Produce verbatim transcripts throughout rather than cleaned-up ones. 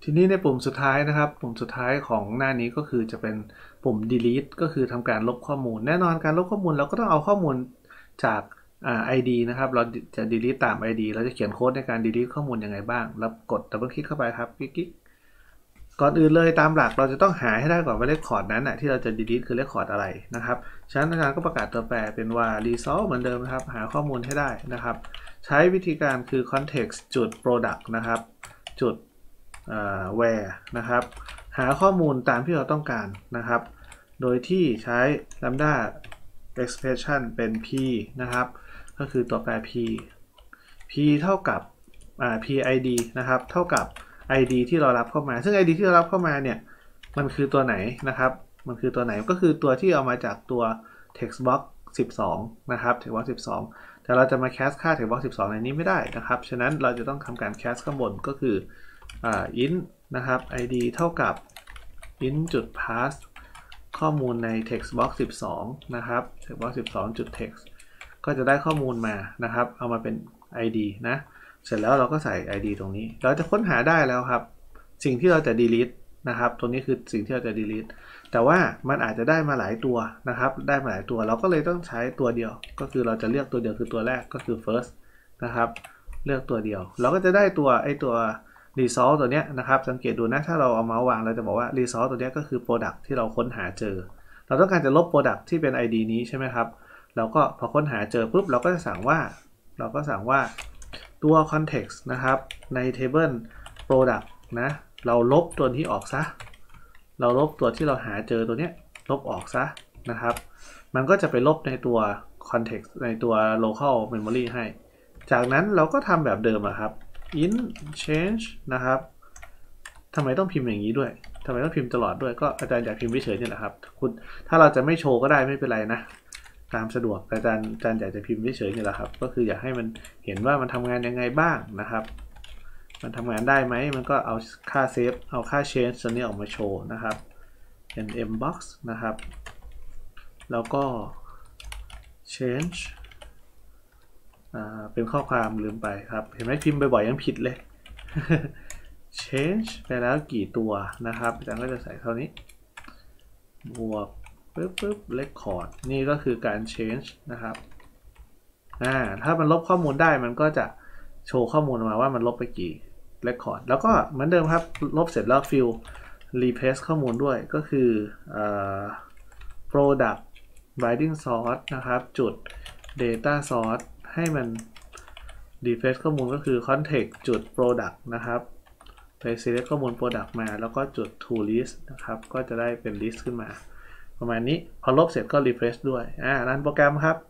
ทีนี้ในปุ่มสุดท้ายนะครับปุ่มสุดท้ายของหน้านี้ก็คือจะเป็นปุ่ม delete ก็คือทำการลบข้อมูลแน่นอนการลบข้อมูลเราก็ต้องเอาข้อมูลจากอ่า ไอ ดี นะครับเราจะ delete ตาม ไอ ดี เราจะเขียนโค้ดในการ delete ข้อมูลยังไงบ้างแล้วกดดับเบิลคลิกเข้าไปครับคลิกก่อนอื่นเลยตามหลักเราจะต้องหาให้ได้ก่อนว่า record นั้นน่ะที่เราจะ delete คือ record อะไรนะครับฉะนั้นอาจารย์ก็ประกาศตัวแปรเป็นว่า resolve เหมือนเดิมครับหาข้อมูลให้ได้นะครับใช้วิธีการคือ context จุด product นะครับจุดwhere นะครับหาข้อมูลตามที่เราต้องการนะครับโดยที่ใช้ lambda expression เป็น p นะครับก็คือตัวแปร p p เท่ากับ pid นะครับเท่ากับ ไอ ดี ที่เรารับเข้ามาซึ่ง ไอ ดี ที่เรารับเข้ามาเนี่ยมันคือตัวไหนนะครับมันคือตัวไหนก็คือตัวที่เอามาจากตัว textbox สิบสองนะครับ textbox สิบสองแต่เราจะมา cast ค่า textbox สิบสองในนี้ไม่ได้นะครับฉะนั้นเราจะต้องทำการ cast ข้างบนก็คืออ่า int นะครับ ไอ ดี เท่ากับ int จุด pass ข้อมูลใน textbox สิบสองนะครับ textbox สิบสองจุด text ก็จะได้ข้อมูลมานะครับเอามาเป็น ไอ ดี นะเสร็จแล้วเราก็ใส่ ไอ ดี ตรงนี้เราจะค้นหาได้แล้วครับสิ่งที่เราจะ delete นะครับตรงนี้คือสิ่งที่เราจะ delete แต่ว่ามันอาจจะได้มาหลายตัวนะครับได้มาหลายตัวเราก็เลยต้องใช้ตัวเดียวก็คือเราจะเลือกตัวเดียวคือตัวแรกก็คือ first นะครับเลือกตัวเดียวเราก็จะได้ตัวไอตัว result ตัวเนี้ยนะครับสังเกตดูนะถ้าเราเอาเมาส์วางเราจะบอกว่า result ตัวเนี้ยก็คือ product ที่เราค้นหาเจอเราต้องการจะลบ product ที่เป็น ไอ ดี นี้ใช่ไหมครับเราก็พอค้นหาเจอปุ๊บเราก็จะสั่งว่าเราก็สั่งว่าตัว context นะครับใน table product นะเราลบตัวที่ออกซะเราลบตัวที่เราหาเจอตัวเนี้ยลบออกซะนะครับมันก็จะไปลบในตัว context ในตัว local memory ให้จากนั้นเราก็ทำแบบเดิมอะครับ int change นะครับทำไมต้องพิมพ์อย่างนี้ด้วยทำไมต้องพิมพ์ตลอดด้วยก็อาจารย์อยากพิมพ์เฉยๆนี่แหละครับคุณถ้าเราจะไม่โชว์ก็ได้ไม่เป็นไรนะตามสะดวกแต่อาจารย์อาจารย์อยากจะพิมพ์เฉยๆนี่แหละครับก็คืออยากให้มันเห็นว่ามันทำงานยังไงบ้างนะครับมันทำงานได้ไหมมันก็เอาค่าเซฟเอาค่า change ตัวนี้ออกมาโชว์นะครับ nm box นะครับแล้วก็ change อ่าเป็นข้อความลืมไปครับเห็นไหมพิมพ์บ่อยๆยังผิดเลย change ไปแล้วกี่ตัวนะครับอาจารย์ก็จะใส่เท่านี้บวกปึ๊บปึ๊บ record นี่ก็คือการ change นะครับอ่าถ้ามันลบข้อมูลได้มันก็จะโชว์ข้อมูลมาว่ามันลบไปกี่ record แล้วก็เหมือนเดิมครับลบเสร็จแล้ว fill replace ข้อมูลด้วยก็คืออ่า product binding source นะครับจุด data source ให้มัน replace ข้อมูลก็คือ context จุด product นะครับไป select ข้อมูล product มาแล้วก็จุด to list นะครับก็จะได้เป็น list ขึ้นมาประมาณนี้พอลบเสร็จก็ refresh ด้วยอ่ารันโปรแกรมครับ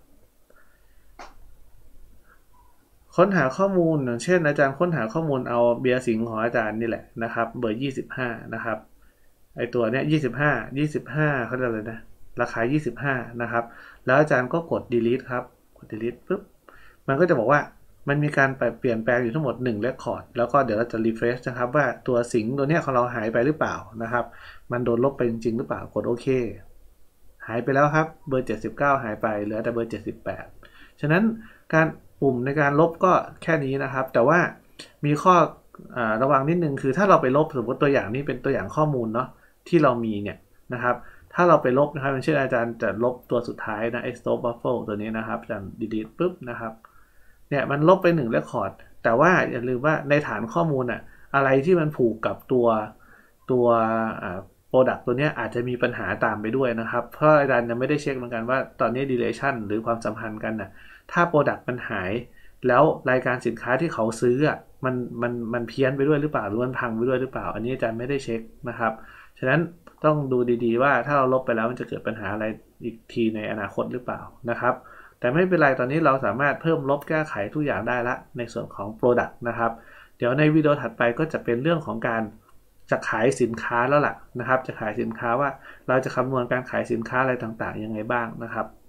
ค้นหาข้อมูลอย่างเช่นอาจารย์ค้นหาข้อมูลเอาเบียร์สิงห์ของอาจารย์นี่แหละนะครับเบอร์ยี่สิบห้านะครับไอตัวเนี้ยยี่สิบห้า ยี่สิบห้าเขาเรียกอะไรนะราคายี่สิบห้านะครับแล้วอาจารย์ก็กด delete ครับกด delete ปุ๊บมันก็จะบอกว่ามันมีการเปลี่ยนแปลงอยู่ทั้งหมดหนึ่ง record แล้วก็เดี๋ยวเราจะ refresh นะครับว่าตัวสิงห์ตัวเนี้ยของเราหายไปหรือเปล่านะครับมันโดนลบไปจริงๆหรือเปล่ากดโอเคหายไปแล้วครับเบอร์เจ็ดสิบเก้าหายไปเหลือแต่เบอร์เจ็ดสิบแปดฉะนั้นการปุ่มในการลบก็แค่นี้นะครับแต่ว่ามีข้อระวังนิดนึงคือถ้าเราไปลบสมมติตัวอย่างนี้เป็นตัวอย่างข้อมูลเนาะที่เรามีเนี่ยนะครับถ้าเราไปลบนะครับเช่นอาจารย์จะลบตัวสุดท้ายนะ stop buffer ตัวนี้นะครับอาจารย์ delete ปุ๊บนะครับเนี่ยมันลบไปหนึ่ง record แต่ว่าอย่าลืมว่าในฐานข้อมูลอะอะไรที่มันผูกกับตัวตัวproduct ตัวนี้อาจจะมีปัญหาตามไปด้วยนะครับเพราะอาจารย์ยังไม่ได้เช็คเหมือนกันว่าตอนนี้ relation หรือความสัมพันธ์กันนะถ้า product มันหายแล้วรายการสินค้าที่เขาซื้ออ่ะมันมันมันเพี้ยนไปด้วยหรือเปล่าหรือมันพังไปด้วยหรือเปล่าอันนี้อาจารย์ไม่ได้เช็คนะครับฉะนั้นต้องดูดีๆว่าถ้าเราลบไปแล้วมันจะเกิดปัญหาอะไรอีกทีในอนาคตหรือเปล่านะครับแต่ไม่เป็นไรตอนนี้เราสามารถเพิ่มลบแก้ไขทุกอย่างได้ละในส่วนของ product นะครับเดี๋ยวในวิดีโอถัดไปก็จะเป็นเรื่องของการจะขายสินค้าแล้วล่ะนะครับจะขายสินค้าว่าเราจะคำนวณการขายสินค้าอะไรต่างๆยังไงบ้างนะครับ